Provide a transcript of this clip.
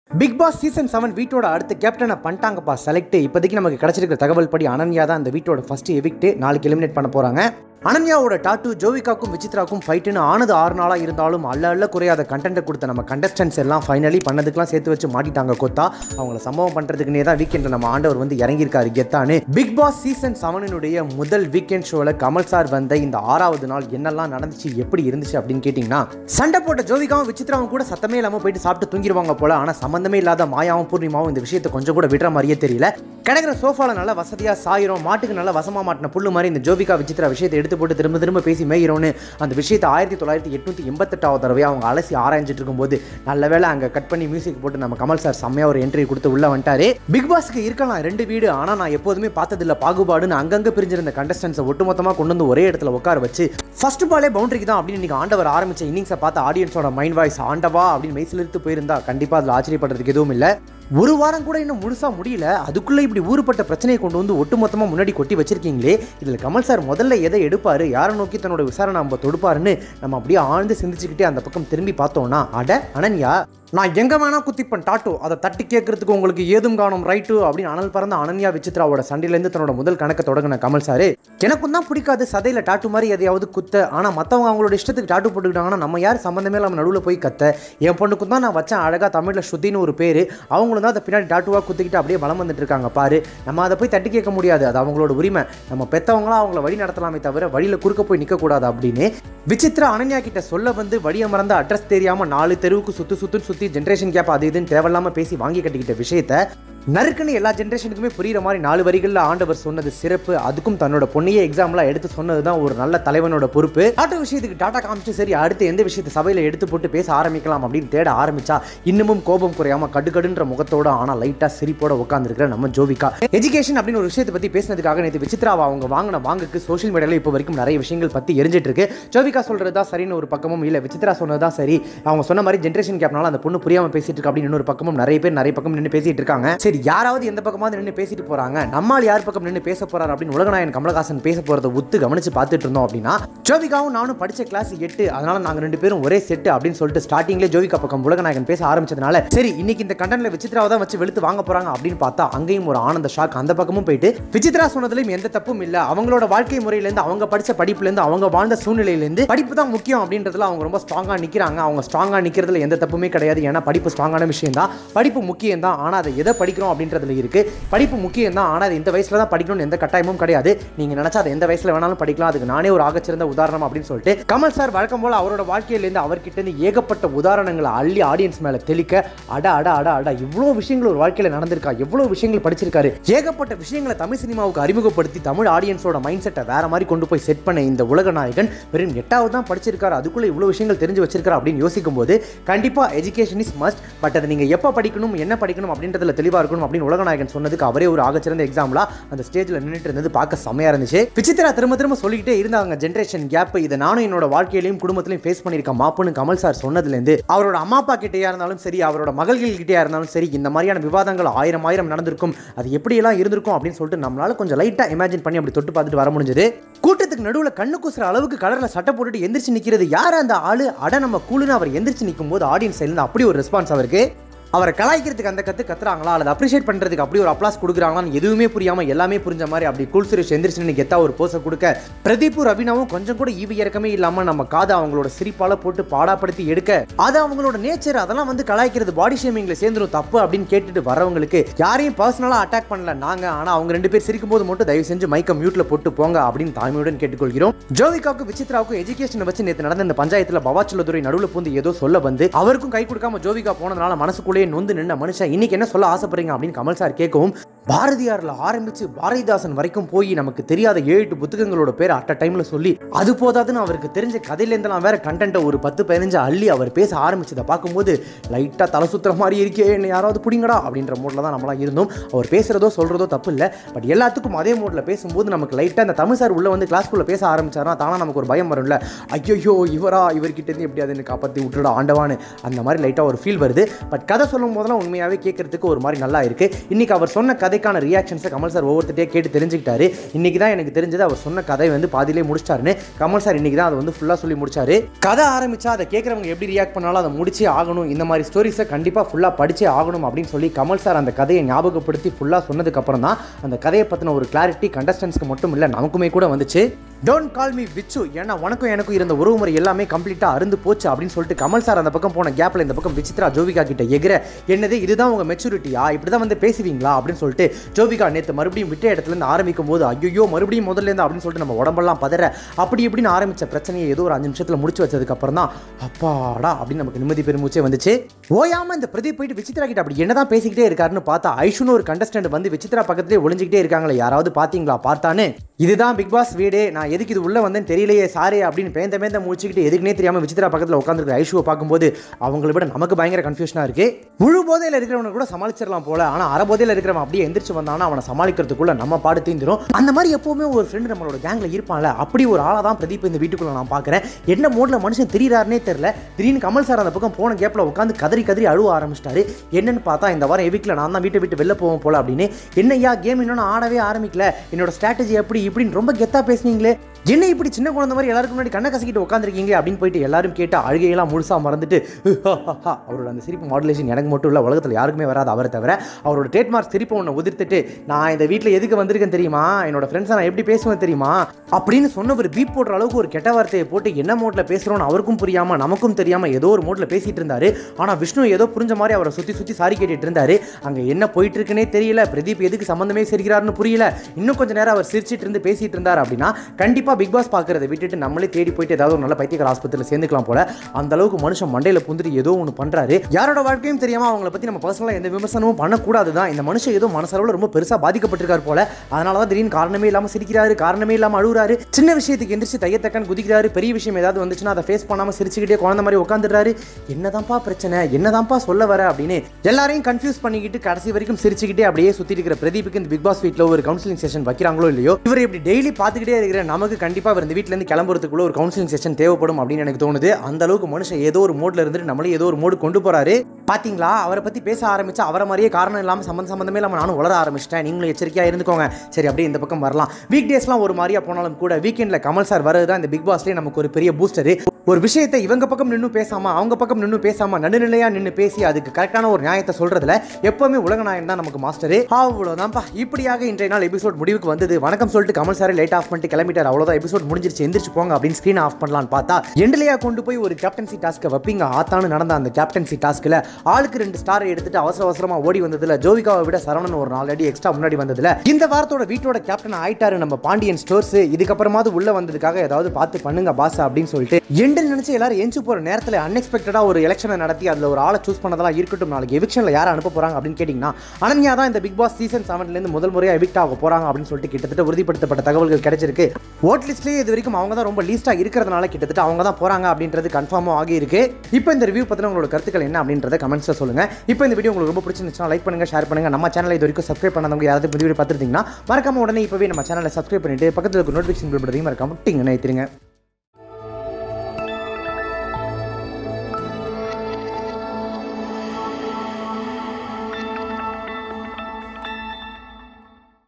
Bigg Boss Season 7 வீட்டோட அடுத்த கேப்டனை பண்ணிட்டாங்கப்பா செலக்ட். இப்போதைக்கு நமக்கு கிடைச்சிருக்கிற தகவல் படி அனன்யா தான் இந்த வீட்டோட ஃபர்ஸ்ட் எவிக்ட். நாளைக்கு எலிமினேட் பண்ண போறாங்க. அனன்யாவோட டாட்டு ஜோவிகாக்கும் விசித்ராக்கும் ஃபைட்டுன்னு ஆனது 6 நாளாக இருந்தாலும் அல்ல குறையாத கண்டென்ட் கொடுத்த நம்ம கண்டஸ்டன்ஸ் எல்லாம் ஃபைனலி பண்ணதுக்கெல்லாம் சேர்த்து வச்சு மாட்டிட்டாங்க கொத்தா. அவங்கள சம்பவம் பண்ணுறதுக்குனே தான் வீக்கெண்டில் நம்ம ஆண்டவர் வந்து இறங்கியிருக்காரு கெத்தானு. பிக் பாஸ் சீசன் 7 முதல் வீக்கெண்ட் ஷோவில் கமல் சார் வந்த இந்த 6வது நாள் என்னெல்லாம் நடந்துச்சு, எப்படி இருந்துச்சு அப்படின்னு கேட்டிங்கன்னா, சண்டை போட்ட ஜோவிகாவும் விசித்ராவும் கூட சத்தமே இல்லாமல் போயிட்டு சாப்பிட்டு தூங்கிடுவாங்க போல. ஆனால் சம்மந்தமே இல்லாத மாயாவும் பூர்ணிமாவும் இந்த விஷயத்தை கொஞ்சம் கூட விடுற மாதிரியே தெரியல. கிடக்கிற சோஃபால நல்லா வசதியாக சாயிரும், மாட்டுக்கு நல்லா வசமாக மாட்டின புல்லு மாதிரி இந்த ஜோவிகா விசித்ரா விஷயத்தை எடுத்து போட்டு திரும்ப பேசி மேயிரோன்னு அந்த விஷயத்தை 1988 தடவை அவங்க அலசி ஆராய்ஞ்சிட்டு இருக்கும்போது நல்ல வேளை அங்கே கட் பண்ணி மியூசிக் போட்டு நம்ம கமல் சார் செம்மையா ஒரு என்ட்ரி கொடுத்து உள்ள வந்துட்டாரு. பிக் பாஸ்க்கு இருக்கலாம் 2 வீடு, ஆனால் நான் எப்போதுமே பார்த்ததில்ல பாகுபாடுன்னு அங்கங்கே பிரிஞ்சிருந்த கண்டஸ்டன்ஸை ஒட்டுமொத்தமாக கொண்டு வந்து ஒரே இடத்துல உட்கார வச்சு ஃபர்ஸ்ட் பாலே பவுண்டரிக்கு தான் அப்படின்னு இன்னைக்கு ஆண்டவர் ஆரம்பிச்ச இன்னிங்ஸை பார்த்து ஆடியன்ஸோட மைண்ட் வாய்ஸ் ஆண்டவா அப்படின்னு மெய்சிலிருத்து போயிருந்தா கண்டிப்பாக அதில் ஆச்சரியப்படுறதுக்கு எதுவும் இல்லை. ஒரு வாரம் கூட இன்னும் முழுசா முடியல, அதுக்குள்ள இப்படி ஊறுபட்ட பிரச்சனையை கொண்டு வந்து ஒட்டுமொத்தமா முன்னாடி கொட்டி வச்சிருக்கீங்களே. இதில் கமல் சார் முதல்ல எதை எடுப்பாரு, யாரை நோக்கி தன்னோட விசாரணை நம்ம தொடுப்பாருன்னு நம்ம அப்படியே ஆழ்ந்து சிந்திச்சுக்கிட்டே அந்த பக்கம் திரும்பி பார்த்தோம்னா, அட அனன்யா நான் எங்க வேணா குத்திப்பேன் டாட்டோ, அதை தட்டி கேட்கறதுக்கு உங்களுக்கு ஏதும் காணும் ரைட்டு அப்படின்னு அனல் பறந்த அனன்யா விசித்ராவோட சண்டையிலேருந்து தன்னோட முதல் கணக்கை தொடங்கின கமல் சார், எனக்கும் தான் பிடிக்காது சதையில டாட்டு மாதிரி எதையாவது குத்த, ஆனால் மற்றவங்க அவங்களோட இஷ்டத்துக்கு டாட்டு போட்டுக்கிட்டாங்கன்னா நம்ம யார் சம்மந்தமே நம்ம நடுவில் போய் கத்த. என் பொண்ணுக்கும் தான் நான் வச்சேன் அழகா தமிழில் ஸ்ருதின்னு ஒரு பேர், அவங்களும் தான் அதை பின்னாடி டாட்டுவாக குத்திக்கிட்டு அப்படியே வளம் வந்துட்டு இருக்காங்க பாரு. நம்ம அதை போய் தட்டி கேட்க முடியாது, அது அவங்களோட உரிமை. நம்ம பெற்றவங்களாம் அவங்கள வழி நடத்தலாமே தவிர வழியில் குறுக்க போய் நிற்கக்கூடாது அப்படின்னு விசித்ரா அனன்யா கிட்ட சொல்ல வந்து வழியை மறந்த அட்ரஸ் தெரியாமல் 4 தெருவுக்கு சுற்றி ஜென்ரேஷன் கேப் அது இதுன்னு தேவையில்லாமல் பேசி வாங்கி கட்டிக்கிட்ட விஷயத்த நறுக்குன்னு எல்லா ஜென்ரேஷனுக்குமே புரியுற மாதிரி 4 வரிகளில் ஆண்டவர் சொன்னது சிறப்பு. அதுக்கும் தன்னோட பொண்ணையே எக்ஸாம்லாம் எடுத்து சொன்னது தான் ஒரு நல்ல தலைவனோட பொறுப்பு. டாட்டா விஷயத்துக்கு டாட்டா காமிச்சு சரி அடுத்து எந்த விஷயத்தை சபையில் எடுத்து போட்டு பேச ஆரம்பிக்கலாம் அப்படின்னு தேட ஆரம்பிச்சா இன்னமும் கோபம் குறையாம கடுகடுன்ற முகத்தோட ஆனால் லைட்டா சிரிப்போட உட்காந்துருக்கிற நம்ம ஜோவிகா. எஜுகேஷன் அப்படின்னு ஒரு விஷயத்தை பத்தி பேசினதுக்காக நேற்று விசித்ராவை அவங்க வாங்கின வாங்குக்கு சோஷியல் மீடியாவில் இப்போ வரைக்கும் நிறைய விஷயங்கள் பத்தி எரிஞ்சிட்டு இருக்கு. ஜோவிகா சொல்றதா சரின்னு ஒரு பக்கமும் இல்லை, விசித்ரா சொன்னதா சரி அவங்க சொன்ன மாதிரி ஜென்ரேஷன் கேப்னால அந்த பொண்ணு புரியாம பேசிட்டு இருக்கு அப்படின்னு இன்னொரு பக்கமும் நிறைய பேர் நிறைய பக்கம் நின்று பேசிட்டு இருக்காங்க. சரி யாராவது எந்த பக்கமாவது நின்று பேசிட்டு போறாங்க, நம்மால் யார் பக்கம் நின்று பேச போறாரு அப்படின்னு உலகநாயகன் கமலஹாசன் பேச போறதை உத்து கவனிச்சு பார்த்துட்டு இருந்தோம் அப்படின்னா, ஜோவிகாவும் நானும் படிச்ச கிளாஸ் 8 அதனால நாங்க 2 பேரும் ஒரே செட் அப்படின்னு சொல்லிட்டு ஸ்டார்டிங்லேயே ஜோவிகா பக்கம் உலகநாயகன் பேச ஆரம்பிச்சதுனால சரி இன்னைக்கு இந்த கண்டென்ட்ல விசித்ராவை தான் வச்சு வெளுத்து வாங்க போறாங்க அப்படின்னு பார்த்தா அங்கேயும் ஒரு ஆனந்த ஷாக். அந்த பக்கமும் போயிட்டு விசித்ரா சொன்னதுலயும் எந்த தப்பும் இல்ல, அவங்களோட வாழ்க்கை முறையிலேருந்து அவங்க படிச்ச படிப்புலேருந்து அவங்க வாழ்ந்த சூழ்நிலையிலேருந்து படிப்பு தான் முக்கியம் அப்படின்றதுல அவங்க ரொம்ப ஸ்ட்ராங்கா நிக்கிறாங்க. அவங்க ஸ்ட்ராங்கா நிக்கிறதுல எந்த தப்புமே கிடையாது, ஏன்னா படிப்பு ஸ்ட்ராங்கான விஷயம் தான், படிப்பு முக்கியம் தான். ஆனா அதை எதை படிக்கிறோம் அப்படின்றதுல இருக்கு. படிப்பு முக்கியம் தான், ஆனால் இந்த வயசுல தான் படிக்கணும்னு எந்த கட்டாயமும் கிடையாது. நீங்க நினைச்சா அதை எந்த வயசுல வேணாலும் படிக்கலாம். அதுக்கு நானே ஒரு ஆகச்சிறந்த உதாரணம் அப்படின்னு சொல்லிட்டு கமல் சார் வழக்கம் போல அவரோட வாழ்க்கையிலேருந்து அவர்கிட்ட இருந்து ஏகப்பட்ட உதாரணங்களை அள்ளி ஆடியன்ஸ் மேல தெளிக்க அட அட அட அட இவ்வளவு விஷயங்கள் ஒரு வாழ்க்கையில நடந்திருக்கா, எவ்வளவு விஷயங்கள் படிச்சிருக்காரு, ஏகப்பட்ட விஷயங்களை தமிழ் சினிமாவுக்கு அறிமுகப்படுத்தி தமிழ் ஆடியன்ஸோட மைண்ட் செட்டை வேற மாதிரி கொண்டு போய் செட் பண்ண இந்த உலக நாயகன் வெறும் 8வது தான் படிச்சிருக்காரு, அதுக்குள்ள இவ்வளவு விஷயங்கள் தெரிஞ்சு வச்சிருக்காரு அப்படின்னு யோசிக்கும் போது கண்டிப்பா எஜுகேஷன் இஸ் மஸ்ட். பட் அதை நீங்க எப்ப படிக்கணும் என்ன படிக்கணும் அப்படின்றதுல தெளிவா இருக்கணும் அப்படின்னு உலகநாயகன் சொன்னதுக்கு அவரே ஒரு ஆகச்சிறந்த எக்ஸாம்பிளா அந்த ஸ்டேஜ்ல நின்னுட்டு இருந்தது பார்க்க செமையா இருந்துச்சு. விசித்ரா திரும்ப சொல்லிக்கிட்டே இருந்தாங்க ஜென்ரேஷன் கேப், இதை நானும் என்னோட வாழ்க்கையிலையும் குடும்பத்திலையும் ஃபேஸ் பண்ணிருக்கேன் மாப்புன்னு கமல் சார் சொன்னதுல இருந்து அவரோட அம்மா அப்பா கிட்டயா இருந்தாலும் சரி அவரோட மகள்கள் கிட்டயா இருந்தாலும் சரி இந்த மாதிரியான விவாதங்கள் ஆயிரம் நடந்திருக்கும், அது எப்படியெல்லாம் இருந்திருக்கும் அப்படின்னு சொல்லிட்டு நம்மளால கொஞ்சம் லைட்டா இமேஜின் பண்ணி அப்படி தொட்டு பார்த்துட்டு வர முடிஞ்சது. கூட்டத்துக்கு நடுவில் கண்ணு கூசுற அளவுக்கு கலர்ல சட்டை போட்டுட்டு எந்திரிச்சு நிக்கிறது யார் அந்த ஆளு, அட நம்ம கூலுன்னு அவர் எந்திரிச்சு நிற்கும் போது ஆடியன்ஸ் இருந்து அப்படி ஒரு ரெஸ்பான்ஸ் அவருக்கு. அவரை கலாய்க்கிறதுக்கு அந்த கத்துறாங்களா அல்லது அப்ரிஷியேட் பண்றதுக்கு அப்படி ஒரு அப்ளாஸ் கொடுக்குறாங்களான்னு எதுவுமே புரியாம எல்லாமே புரிஞ்ச மாதிரி அப்படி கூல் சுரேஷ் எந்திரிச்சு கெத்தா ஒரு போஸை கொடுக்க பிரதீப் ரவினாவும் கொஞ்சம் கூட ஈவி இறக்கமே இல்லாம நம்ம காதை அவங்களோட சிரிப்பால போட்டு பாடாப்படுத்தி எடுக்க அது அவங்களோட நேச்சர், அதெல்லாம் வந்து கலாய்க்கிறது பாடி ஷேமிங்ல சேர்ந்துரும் தப்பு அப்படின்னு கேட்டுட்டு வரவங்களுக்கு யாரையும் பர்சனலா அட்டாக் பண்ணல நாங்க, ஆனா அவங்க 2 பேர் சிரிக்கும் போது மட்டும் தயவு செஞ்சு மைக்க மியூட்ல போட்டு போங்க அப்படின்னு தாழ்மையுடன் கேட்டுக்கொள்கிறோம். ஜோவிகாவுக்கு விசித்ராவுக்கும் எஜுகேஷன் வச்சு நேற்று நடந்த இந்த பஞ்சாயத்துல பவாச்சலதுரை நடுவில் பூந்து ஏதோ சொல்ல வந்து அவருக்கும் கை கொடுக்காம ஜோவிகா போனதுனால மனசுக்குள்ளே நொந்து நின்ன மனுஷன் இன்னைக்கு என்ன சொல்ல ஆசைப்படுறீங்க அப்படின்னு கமல் சார் கேட்கவும் பாரதியார்ல ஆரம்பிச்சு பாரதிதாசன் வரைக்கும் போய் நமக்கு தெரியாத 7 புத்தகங்களோட பேர் அட் டைம்ல சொல்லி அது போதாதுன்னு அவருக்கு தெரிஞ்ச கதையிலேருந்தெல்லாம் வேற கண்டென்ட்டை ஒரு 10-15 அள்ளி அவர் பேச ஆரம்பிச்சதை பார்க்கும்போது லைட்டா தலை சுத்துற மாதிரி இருக்கே, என்ன யாராவது பிடிங்கடா அப்படின்ற மூட்ல தான் நம்மளாம் இருந்தோம். அவர் பேசுறதோ சொல்றதோ தப்பு இல்லை, பட் எல்லாத்துக்கும் அதே மூட்ல பேசும்போது நமக்கு லைட்டா இந்த தமிழ் சார் உள்ள வந்து கிளாஸ்க்குள்ள பேச ஆரம்பிச்சாருன்னா தானா நமக்கு ஒரு பயம் வரும்ல, ஐயோ இவர்கிட்ட இருந்து எப்படியாவது காப்பாற்றி விட்டுடா ஆண்டவான்னு அந்த மாதிரி லைட்டா ஒரு ஃபீல் வருது. பட் கதை சொல்லும் போதெல்லாம் உண்மையாவே கேட்கறதுக்கு ஒரு மாதிரி நல்லா இருக்கு. இன்னைக்கு அவர் சொன்ன கதை கதைக்கான ரியாக்ஷன்ஸை கமல் சார் ஒவ்வொருத்தட்டே கேட்டு தெரிஞ்சுக்கிட்டாரு. இன்னைக்கு தான் எனக்கு தெரிஞ்சது அவர் சொன்ன கதை வந்து பாதியிலே முடிச்சிட்டாருன்னு கமல் சார் இன்னைக்கு தான் அதை வந்து ஃபுல்லாக சொல்லி முடிச்சாரு. கதை ஆரம்பிச்சா அதை கேட்குறவங்க எப்படி ரியாக்ட் பண்ணாலும் அதை முடிச்சே ஆகணும், இந்த மாதிரி ஸ்டோரிஸை கண்டிப்பாக ஃபுல்லாக படிச்சே ஆகணும் அப்படின்னு சொல்லி கமல் சார் அந்த கதையை ஞாபகப்படுத்தி ஃபுல்லாக சொன்னதுக்கப்புறம் தான் அந்த கதையை பற்றின ஒரு கிளாரிட்டி கண்டஸ்டன்ஸ்க்கு மட்டும் இல்லை நமக்குமே கூட வந்துச்சு. டோன்ட் கால் மீ விச்சு, ஏன்னா உனக்கும் எனக்கும் இருந்த உறவு முறை எல்லாமே கம்ப்ளீட்டாக அருந்து போச்சு அப்படின்னு சொல்லிட்டு கமல் சார் அந்த பக்கம் போன கேப்பில் இந்த பக்கம் விசித்ரா ஜோவிகா கிட்ட எகிற, என்னது இதுதான் உங்கள் மெச்சூரிட்டியா, இப்படி தான் வந்து பேசுவீங்களா அப்படின்னு சொல்லிட்டு ஜோவிகா நேற்று மறுபடியும் விட்ட இடத்துலேருந்து ஆரம்பிக்கும் போது ஐயோ மறுபடியும் முதல்லேருந்து அப்படின்னு சொல்லிட்டு நம்ம உடம்பெல்லாம் பதற அப்படி இப்படின்னு ஆரம்பித்த பிரச்சனையை ஏதோ ஒரு 5 நிமிஷத்தில் முடிச்சு வச்சதுக்கப்புறம் தான் அப்பாடா அப்படின்னு நமக்கு நிம்மதி பெருமூச்சே வந்துச்சு. ஓயாமல் இந்த பிரதீப் போயிட்டு விசித்ரா கிட்ட அப்படி என்னதான் பேசிக்கிட்டே இருக்காருன்னு பார்த்தா ஐஷுன்னு ஒரு கண்டஸ்டன்ட் வந்து விசித்ரா பக்கத்துலேயே ஒளிஞ்சிக்கிட்டே இருக்காங்களே, யாராவது பார்த்தீங்களா பார்த்தானே, இதுதான் பிக் பாஸ் வீடு, நான் எதுக்கு இது உள்ள வந்தேன்னு தெரியலையே சாரே அப்படின்னு பேந்த முடிச்சுக்கிட்டு எதுக்குனே தெரியாமல் விசித்ரா பக்கத்தில் உட்காந்துருக்க ஐஷுவை பார்க்கும்போது அவங்களை விட நமக்கு பயங்கர கன்ஃபியூஷனாக இருக்கு. முழு போதையில் இருக்கிறவனை கூட சமாளிச்சிடலாம் போல, ஆனால் அரை போதையில் இருக்கிறவன் அப்படியே எந்திரிச்சு வந்தானா அவனை சமாளிக்கிறதுக்குள்ள நம்ம பாடு தீந்துரும். அந்த மாதிரி எப்பவுமே ஒரு ஃப்ரெண்டு நம்மளோட கேங்கில் இருப்பான்ல, அப்படி ஒரு ஆளை தான் பிரதீப் இந்த வீட்டுக்குள்ள நான் பார்க்குறேன். என்ன மோட்ல மனுஷன் திரியிறாருனே தெரியல. திடீர்னு கமல் சார் அந்த பக்கம் போன கேப்பில் உட்காந்து கதறி அழுவ ஆரம்பிச்சிட்டாரு. என்னன்னு பார்த்தா இந்த வாரம் எவிக்ல நான் தான் வீட்டை விட்டு வெளில போவோம் போல அப்படின்னு. என்னையா கேம் இன்னும் ஆடவே ஆரம்பிக்கல, என்னோட ஸ்ட்ராட்டஜி எப்படி இப்படின்னு ரொம்ப கெத்தா பேசுனீங்களே, என்ன இப்படி சின்ன குழந்தை மாதிரி எல்லாருக்கும் முன்னாடி கண்ணை கசக்கிட்டு உட்காந்துருக்கீங்க அப்படின்னு போயிட்டு எல்லாரும் கேட்டு அழுகையெல்லாம் முழுசா மறந்துட்டு அவரோட அந்த சிரிப்பு மாடுலேஷன் எனக்கு மட்டும் இல்லை, உலகத்தில் யாருக்குமே வராது அவரை தவிர. அவரோட ட்ரேட்மார்க் சிரிப்பை ஒன்று உதிர்த்துட்டு நான் இந்த வீட்டில் எதுக்கு வந்திருக்கேன் தெரியுமா, என்னோட ஃப்ரெண்ட்ஸை நான் எப்படி பேசுவேன் தெரியுமா அப்படின்னு சொன்னவர் பீப் போடுற அளவுக்கு ஒரு கெட்ட வார்த்தையை போட்டு என்ன மோட்ல பேசுகிறோன்னு அவருக்கும் புரியாமல் நமக்கும் தெரியாமல் ஏதோ ஒரு மோட்ல பேசிட்டு இருந்தாரு. ஆனால் விஷ்ணு ஏதோ புரிஞ்ச மாதிரி அவரை சுற்றி சாரி கேட்டுட்டு இருந்தாரு. அங்கே என்ன போயிட்டு இருக்குன்னே தெரியல, பிரதீப் எதுக்கு சம்மந்தமே சிரிக்கிறாருன்னு புரியல. இன்னும் கொஞ்சம் நேரம் அவர் சிரிச்சிட்டு இருந்து பேசிட்டு இருந்தார் அப்படின்னா கண்டிப்பாக பிக் பாஸ் பார்க்கறதை விட்டுட்டு நம்மளே தேடி போயிட்டு ஏதாவது ஒரு நல்ல பைத்தியக்கார ஆஸ்பத்திரியில் சேர்ந்துக்கலாம் போல. அந்த அளவுக்கு மனுஷன் மண்டையில் புந்துட்டு ஏதோ ஒன்று பண்றாரு. யாரோட வாழ்க்கையும் தெரியாம அவங்கள பத்தி நம்ம பர்சனலா எந்த விமர்சனமும் பண்ணக்கூடாது தான். இந்த மனுஷன் ஏதோ மனசளவில் ரொம்ப பெருசா பாதிக்கப்பட்டிருக்காரு போல. அதனால தான் திடீர்னு காரணமே இல்லாமல் சிரிக்கிறாரு, காரணமே இல்லாமல் அழுகுறாரு, சின்ன விஷயத்துக்கு எந்திரிச்சு தையத்தக்கன்னு குதிக்கிறாரு, பெரிய விஷயம் ஏதாவது வந்துச்சுன்னா அதை ஃபேஸ் பண்ணாமல் சிரிச்சுக்கிட்டே குழந்தை மாதிரி உட்காந்துடுறாரு. என்னதான்ப்பா பிரச்சனை, என்னதான்ப்பா சொல்ல வர அப்படின்னு எல்லாரையும் கன்ஃபியூஸ் பண்ணிக்கிட்டு கடைசி வரைக்கும் சிரிச்சுக்கிட்டே அப்படியே சுத்தி இருக்கிற பிரதீப்புக்கு இந்த பிக் பாஸ் வீட்டில் ஒரு கவுன்சிலிங் செஷன் வைக்கிறாங்களோ இல்லையோ, இவர் இப்படி டெய்லி பார்த்துக்கிட்டே இருக்கிற நமக்கு கண்டிப்பாக இந்த வீட்டில் இருந்து கிளம்புறதுக்குள்ள ஒரு கவுன்சிலிங் செஷன் தேவைப்படும் அப்படின்னு எனக்கு தோணுது. அந்த அளவுக்கு மனுஷன் ஏதோ ஒரு மோட்ல இருந்துட்டு நம்மளே ஏதோ ஒரு மோடு கொண்டு போறாரு. பாத்தீங்களா, அவரை பத்தி பேச ஆரம்பிச்சா அவரை மாதிரியே காரணம் இல்லாமல் சம்பந்தமே இல்லாமல் நானும் வளர ஆரம்பிச்சிட்டேன். நீங்களும் எச்சரிக்கையா இருந்துக்கோங்க. சரி, அப்படியே இந்த பக்கம் வரலாம். வீக் டேஸ்லாம் ஒரு மாதிரியா போனாலும் கூட வீக்கெண்ட்ல கமல் சார் வரதுதான் இந்த பிக் பாஸ்லேயே நமக்கு ஒரு பெரிய பூஸ்டர். ஒரு விஷயத்தை இவங்க பக்கம் நின்று பேசாம அவங்க பக்கம் நின்று பேசாம நடுநிலையா நின்று பேசி அதுக்கு கரெக்டான ஒரு நியாயத்தை சொல்றதுல எப்பவுமே உலகநாயகன் தான் நமக்கு மாஸ்டர். அவ்வளவுதான்ப்பா. இப்படியாக இன்றைய நாள் எபிசோட் முடிவுக்கு வந்தது. வணக்கம் சொல்லிட்டு கமல் சார் லைட் ஆஃப் பண்ணிட்டு கிளம்பிட்டார். அவ்வளவுதான், எபிசோட் முடிஞ்சிருச்சு, எந்திரிச்சு போங்க அப்படின்னு ஸ்கிரீன் ஆஃப் பண்ணலான்னு பார்த்தா எண்ட்லையா கொண்டு போய் ஒரு கேப்டன்சி டாஸ்க்கை வைப்பீங்க. ஆத்தான்னு நடந்த அந்த கேப்டன்சி டாஸ்க்ல ஆளுக்கு 2 ஸ்டாரை எடுத்துட்டு அவசரமா ஓடி வந்ததுல ஜோவிகாவை விட சரவணன் ஒரு 4 அடி எக்ஸ்ட்ரா முன்னாடி வந்ததுல இந்த வாரத்தோட வீட்டோட கேப்டன் ஆயிட்டாரு நம்ம பாண்டியன் ஸ்டோர்ஸ். இதுக்கப்புறமாவது உள்ள வந்ததுக்காக ஏதாவது பார்த்து பண்ணுங்க பாஸ் அப்படின்னு சொல்லிட்டு எண்டில் நினைச்சு எல்லாரும் எஞ்சி போற நேரத்தில் அன்எக்ஸ்பெக்டடா ஒரு எலெக்ஷனை நடத்தி அதுல ஒரு ஆளை சூஸ் பண்ணதெல்லாம் இருக்கட்டும். நாளைக்கு எவிக்ஷன்ல யாரை அனுப்ப போறாங்க அப்படின்னு கேட்டீங்கன்னா அனன்யா தான் இந்த பிக் பாஸ் சீசன் 7ல இருந்து முதல் முறையா எவிக்ட் ஆக போறாங்க அப்படின்னு சொல்லிட்டு கிட்டத்தட்ட உறுதிப்படுத்தப்பட்ட தகவல்கள் கிடைச்சிருக்கு. ஓட் லிஸ்ட்லயே இது வரைக்கும் அவங்க தான் ரொம்ப லீஸ்டா இருக்கிறதுனால கிட்டத்தட்ட அவங்க தான் போறாங்க அப்படின்றது கன்ஃபார்மா ஆகி இருக்கு. இப்போ இந்த ரிவ்யூ பத்தின உங்களோட கருத்துக்கள் என்ன அப்படின்றத கமெண்ட்ஸ்ல சொல்லுங்க. இப்போ இந்த வீடியோ உங்களுக்கு ரொம்ப பிடிச்சிருந்துச்சுன்னா லைக் பண்ணுங்க, ஷேர் பண்ணுங்க. நம்ம சேனலை இது வரைக்கும் சப்ஸ்கிரைப் பண்ணாதவங்க யாராவது புதிய வீடியோ பார்த்துருந்தீங்கன்னா மறக்காம உடனே இப்பவே நம்ம சேனலை சப்ஸ்கிரைப் பண்ணிட்டு பக்கத்துல இருக்க நோட்டிஃபிகேஷன் பெல் பட்டனையும் மறக்காம டிங்னு ஏத்திருங்க.